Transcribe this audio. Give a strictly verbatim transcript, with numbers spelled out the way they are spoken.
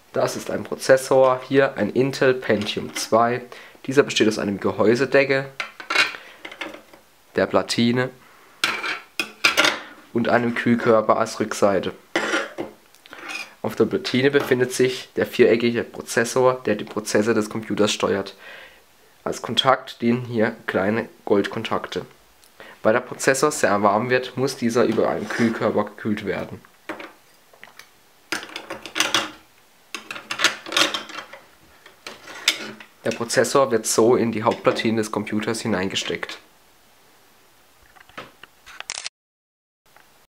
Das ist ein Prozessor, hier ein Intel Pentium zwei. Dieser besteht aus einem Gehäusedeckel, der Platine und einem Kühlkörper als Rückseite. Auf der Platine befindet sich der viereckige Prozessor, der die Prozesse des Computers steuert. Als Kontakt dienen hier kleine Goldkontakte. Weil der Prozessor sehr warm wird, muss dieser über einen Kühlkörper gekühlt werden. Der Prozessor wird so in die Hauptplatine des Computers hineingesteckt.